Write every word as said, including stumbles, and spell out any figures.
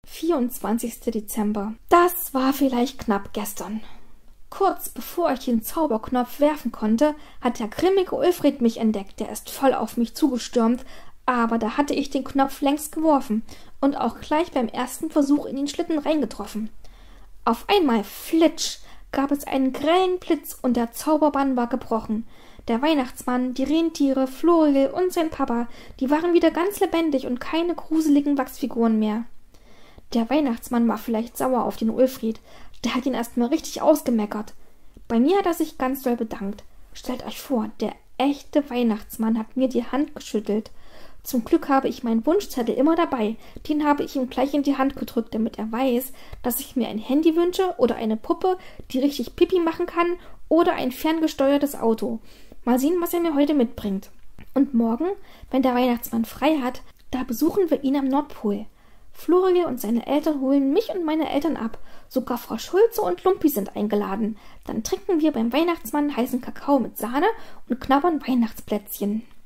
vierundzwanzigster Dezember. Das war vielleicht knapp gestern. Kurz bevor ich den Zauberknopf werfen konnte, hat der grimmige Ulfried mich entdeckt. Der ist voll auf mich zugestürmt, aber da hatte ich den Knopf längst geworfen und auch gleich beim ersten Versuch in den Schlitten reingetroffen. Auf einmal, flitsch, gab es einen grellen Blitz und der Zauberbann war gebrochen. Der Weihnachtsmann, die Rentiere, Floriel und sein Papa, die waren wieder ganz lebendig und keine gruseligen Wachsfiguren mehr. Der Weihnachtsmann war vielleicht sauer auf den Ulfried. Der hat ihn erstmal richtig ausgemeckert. Bei mir hat er sich ganz doll bedankt. Stellt euch vor, der echte Weihnachtsmann hat mir die Hand geschüttelt. Zum Glück habe ich meinen Wunschzettel immer dabei. Den habe ich ihm gleich in die Hand gedrückt, damit er weiß, dass ich mir ein Handy wünsche oder eine Puppe, die richtig Pipi machen kann, oder ein ferngesteuertes Auto. Mal sehen, was er mir heute mitbringt. Und morgen, wenn der Weihnachtsmann frei hat, da besuchen wir ihn am Nordpol. Floriel und seine Eltern holen mich und meine Eltern ab. Sogar Frau Schulze und Lumpi sind eingeladen. Dann trinken wir beim Weihnachtsmann heißen Kakao mit Sahne und knabbern Weihnachtsplätzchen.